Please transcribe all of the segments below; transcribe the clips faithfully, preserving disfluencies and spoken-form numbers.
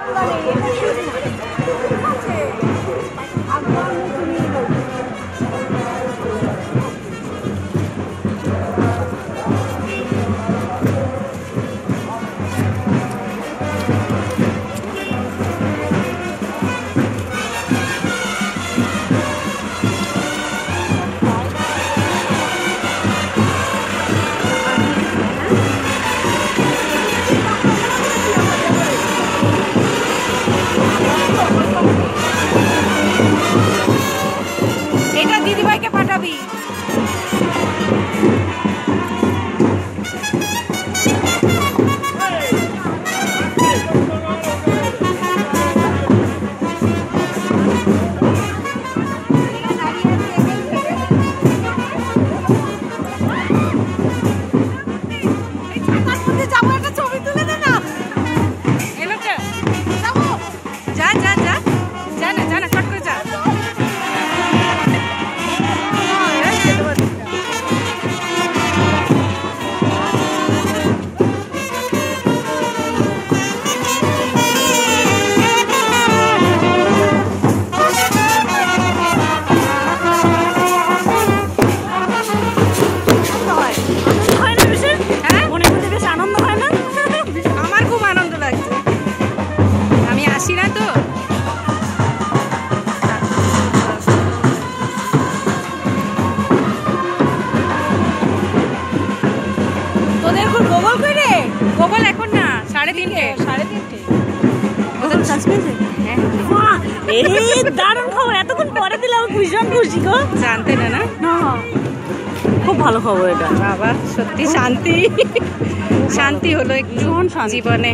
দারুণ খবর, এতক্ষণ পরে দিলাম, ভীষণ খুশি গো। জানতে না না, খুব ভালো খবর এটা বাবা, সত্যি শান্তি শান্তি হলো একটু জীবনে,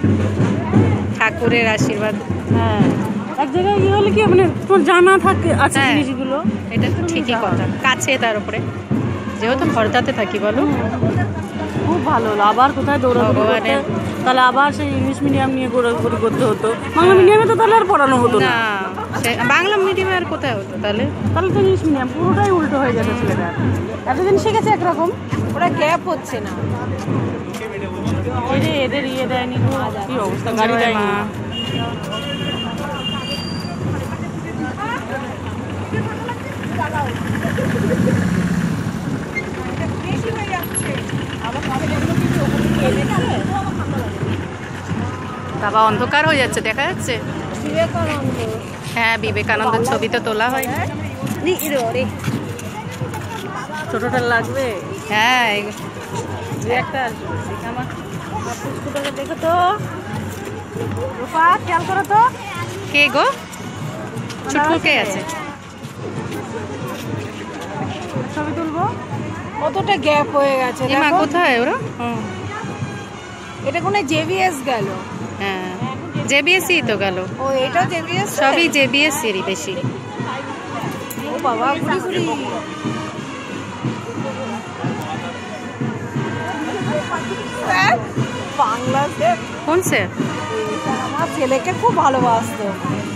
ঠাকুরের আশীর্বাদ। হ্যাঁ, এক জায়গায় ইয়ে হলে কি মানে তোর জানা থাকে আছে জিনিসগুলো, এটা তো ঠিকই কথা, কাছে তার উপরে যেহেতু খর্দাতে থাকি বলো, খুব ভালো হলো। আবার কোথায় দৌড়াবো, তাহলে আবার সেই ইংলিশ মিডিয়াম নিয়ে ঘোরাঘুরি করতে হতো। বাংলা মিডিয়ামে তো তাহলে আর পড়ানো হতো না, বাংলা মিডিয়ামে আর কোথায় হতো, তাহলে তাহলে তো ইংলিশ মিডিয়াম পুরোটাই উল্টো হয়ে যাবে ছেলেটা। এতদিন শিখেছে একরকম, ওরা গ্যাপ হচ্ছে না। এদের এদের ইয়ে দেয়নি, কি অবস্থা, গাড়ি দেয়নি। বাবা অন্ধকার হয়ে যাচ্ছে, দেখা যাচ্ছে। হ্যাঁ, বিবেকানন্দের ছবি তো তোলা হয়। ছোটটা লাগবে। হ্যাঁ, একটা আমার দেখো তো, রূপা খেয়াল করো তো, কে গো? ছোট্ট কে আছে? ছবি তুলবো। কতটা গ্যাপ হয়ে গেছে, মা কোথায় ওরা? এটা কোন জেবিএস গেল? হ্যাঁ, জেবিএসই তো গেল। ও, এটা জেবিএস, সবই জেবিএস এরই বেশি। ও বাবা, ঘুরি ঘুরি বাংলাতে কোন সে? আমার ছেলেকে খুব ভালোবাসতো,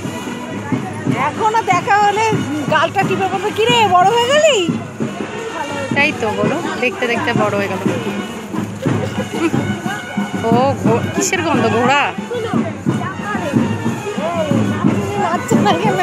এখনো দেখা হলে গালটা টিপে বলবে, কিরে বড় হয়ে গেলি? তাই তো বলো, দেখতে দেখতে বড় হয়ে গেল। ও কিসের গন্ধ? ঘোড়া নাচছে না কেন?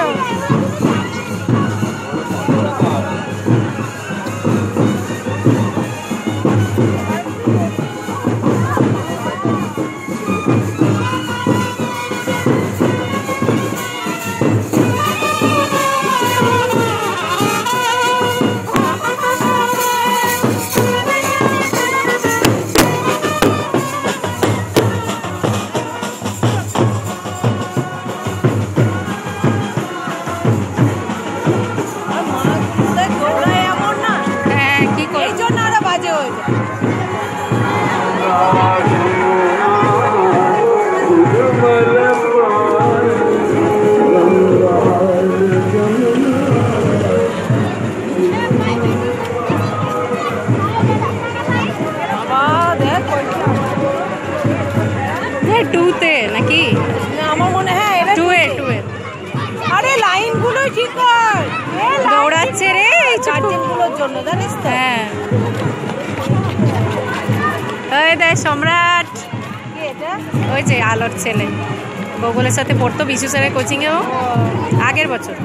টুতে নাকি? আমার মনে হয় এটা টুয়ে টুয়ে। আরে লাইনগুলো ঠিক কর, দৌড়াচ্ছে রে এই চার্জিংগুলোর জন্য, জানিস তো? হ্যাঁ, ওই দেখ সম্রাট, কি এটা? ওই যে আলোর ছেলে। ভূগোলের সাথে পড়তো বিশু স্যারের কোচিংয়েও আগের বছর।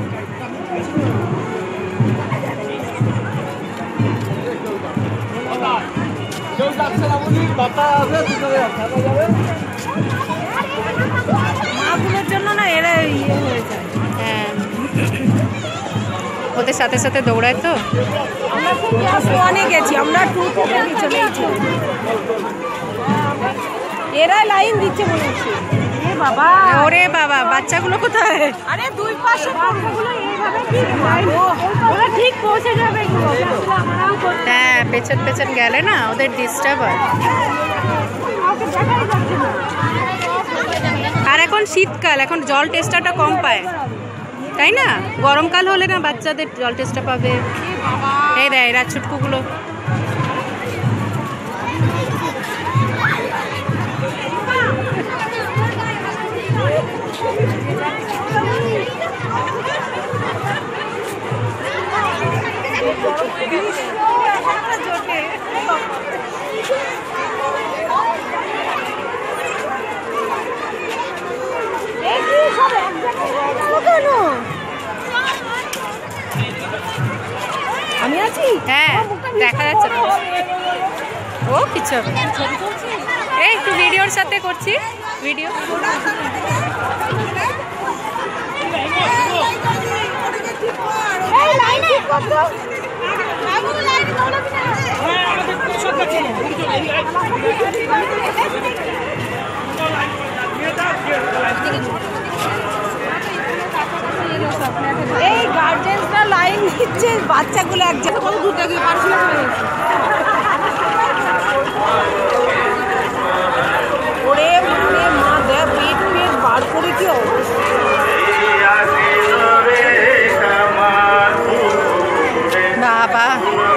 মাগুলোর জন্য না এরা ইয়ে হয়ে যায়। হ্যাঁ, ওদের সাথে সাথে দৌড়ায় তো। আমরা খুব ক্লাস ওয়ানে গেছি, আমরা টু থেকে চলে গেছি। এরা লাইন দিচ্ছে মনে হচ্ছে। এ বাবা, ওরে বাবা, বাচ্চাগুলো কোথায়? আরে দুই পাশে বাচ্চাগুলো এইভাবে ঠিক লাইন, ওরা ঠিক পৌঁছে যাবে কি বাবা? হ্যাঁ, পেছন পেছন গেলে না ওদের ডিস্টার্ব হয়। আর এখন শীতকাল, এখন জল টেস্টারটা কম পায়, তাই না? গরমকাল হলে না বাচ্চাদের জল টেস্টটা পাবে। এই দেয় এরা ছুটকুগুলো। আমি আছি, হ্যাঁ দেখা যাচ্ছে না। ও কিছু হবে, এই একটু ভিডিওর সাথে করছি ভিডিও। এই গার্জেনরা লাইন দিচ্ছে, বাচ্চাগুলো এক জায়গায় কত দূর থেকে পারছিল ওরে মানে মা দেয়া পেট পেট বার করে কি বাবা।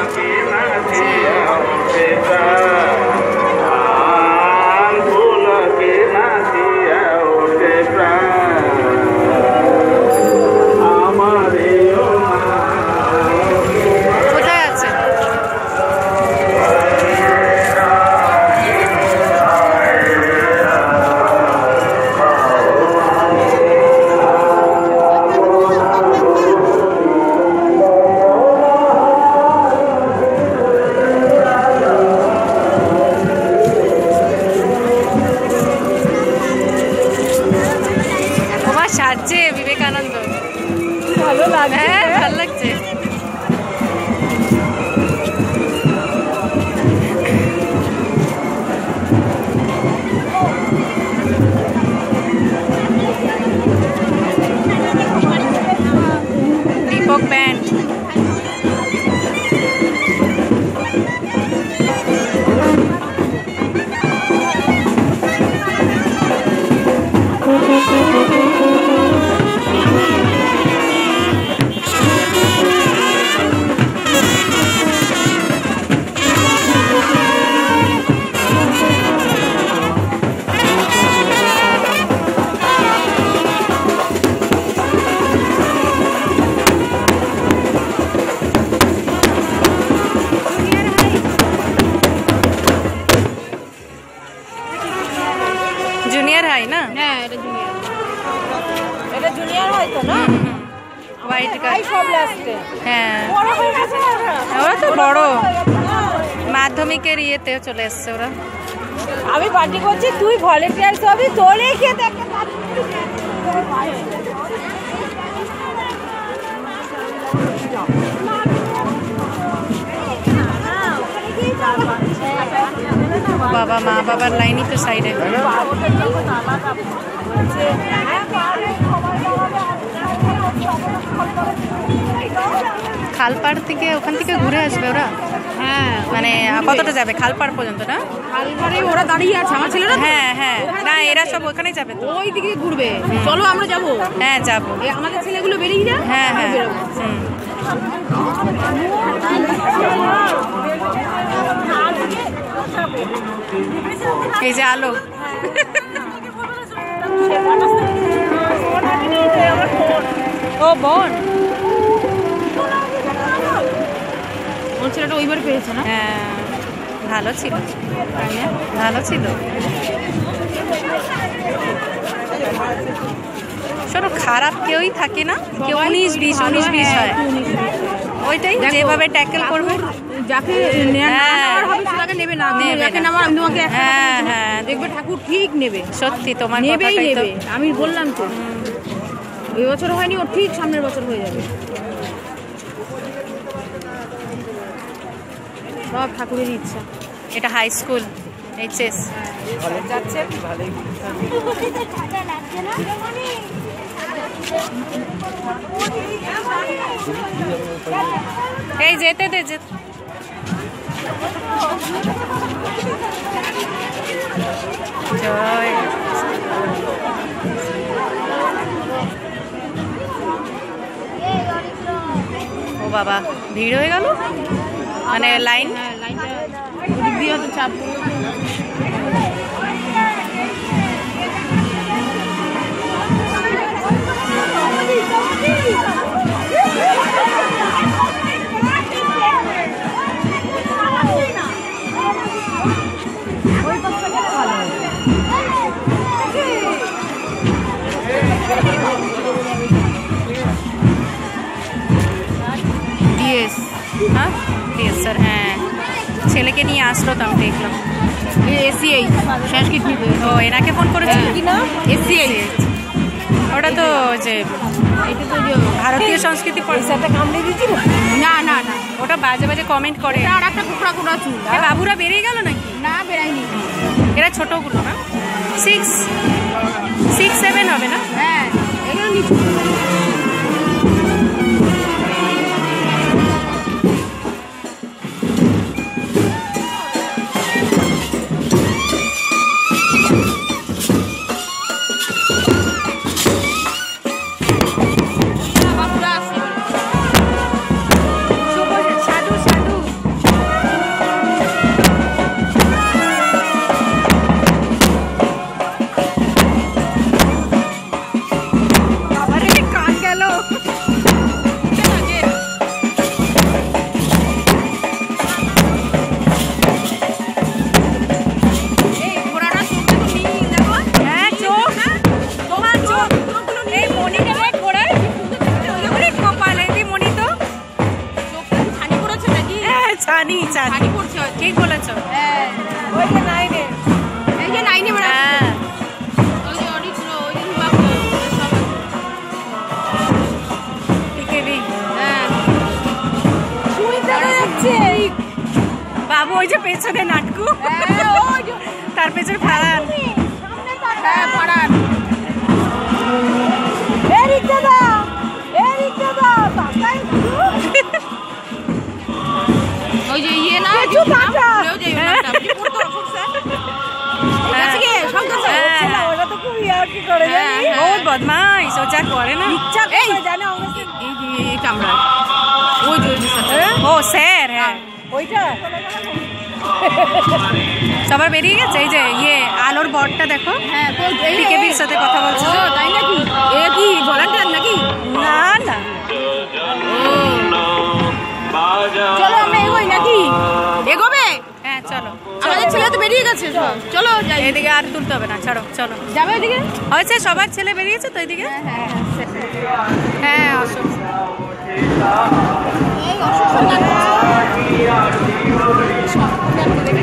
সাজছে বিবেকানন্দ, ভালো লাগে। হ্যাঁ ভালো লাগছে। দীপক ব্যান্ড। জুনিয়র হাই না? হ্যাঁ এটা জুনিয়র, এটা জুনিয়র হয় তো না? হোয়াইট হাই সব লাস্টে। হ্যাঁ বড় হয়ে গেছে ওরা তো বড়, মাধ্যমিকের ইয়েতে চলে এসছে ওরা। আমি পার্টি করছি, তুই ভলেন্টিয়ার হবি, তোরে খেয়ে দেখ। বাবা মা বাবার লাইনই তো সাইডে। খালপাড় থেকে ওখান থেকে ঘুরে আসবে ওরা। হ্যাঁ মানে কতটা যাবে খালপাড় পর্যন্ত না? খালপাড়ে ওরা দাঁড়িয়ে আছে, আমার ছেলেরা। হ্যাঁ হ্যাঁ, না এরা সব ওখানেই যাবে তো। ওই দিকে ঘুরবে, চলো আমরা যাবো। হ্যাঁ যাবো, আমাদের ছেলেগুলো বেরিয়ে যায়। হ্যাঁ হ্যাঁ হুম। এই যে আলো, ও বোন, ওর ছেলেটা ওইবার পেয়েছে না? হ্যাঁ ভালো ছিল, ভালো ছিল। শোনো খারাপ কেউই থাকে না, কেউ উনিশ বিশ উনিশ বিশ হয়, ওইটাই যেভাবে ট্যাকেল করবে যাকে নেওয়ার হবে সেটাকে নেবে না, যাকে নেওয়ার আমি তোমাকে হ্যাঁ হ্যাঁ দেখবে ঠাকুর ঠিক নেবে, সত্যি তোমার নেবেই কথাটাই তো। নেবে। আমি বললাম তো ওই বছর হয়নি, ও ঠিক সামনের বছর হয়ে যাবে। সব ঠাকুরের ইচ্ছা। এটা হাই স্কুল এইচএস যাচ্ছে এই যেতে দে যেতে। জয় ও বাবা ভিড় হয়ে গেল, মানে লাইন লাইনটা ওদিক দিয়ে হয়তো চাপ। ডিএস হ্যাঁ ডিএস স্যার, হ্যাঁ ছেলেকে নিয়ে আসলো তো আমি দেখলাম। এসিআই সংস্কৃত নিতে ও এনাকে ফোন করেছিল কি না এসিআই, ওটা তো যে এটা তো ভারতীয় সংস্কৃতি পয়সাটা কামড়ে দিয়েছিল। না না না, ওটা বাজে বাজে কমেন্ট করে। আর একটা কুকড়া কুকড়া চুল। এ বাবুরা বেরিয়ে গেল নাকি? না বেরাইনি, এরা ছোটগুলো না, সিক্স সিক্স সেভেন হবে না? হ্যাঁ এগুলো নিচু। ছানি ছানি ঠিক বলেছ। ওই যে নাইনে, এই যে নাইনে বড় হ্যাঁ ওই যে অনেক ছিল, ওই যে বাবু সব টিকেবি। হ্যাঁ শুনতে যাচ্ছে বাবু ওই যে পেছনে নাটকু, হ্যাঁ ওই যে তার পেছনে ফারান। হ্যাঁ ফারান। এই রিক্সা দাও, এই রিক্সা দাও, তাকাই ওই যে ইয়ে না কিছু পাটা ওই যে নামটা কি পড়তো অশোক স্যার আছে কি শঙ্কর স্যার, ওটা তো খুব ইয়ার কি করে জানি, বহুত বদমাইশ, ও যা করে না ইচ্ছা করে জানে আমরা এই যে এটা আমরা ওই যে ও স্যার, হ্যাঁ ওইটা সবার বেরিয়ে গেছে। এই যে ইয়ে আলোর বরটা দেখো, হ্যাঁ তো এই টিকেবির সাথে কথা বলছে। ও তাই নাকি? এ কি ভলান্টিয়ার নাকি? না না চলো আমরা এগোই নাকি? এগোবে? হ্যাঁ চলো, আমাদের ছেলে তো বেরিয়ে গেছে সব, চলো যাই। এদিকে আর তুলতে হবে না, ছাড়ো চলো। যাবে ওইদিকে? হয়েছে সবার ছেলে বেরিয়েছে তো এদিকে। হ্যাঁ হ্যাঁ অশোক এই অশোক সরকার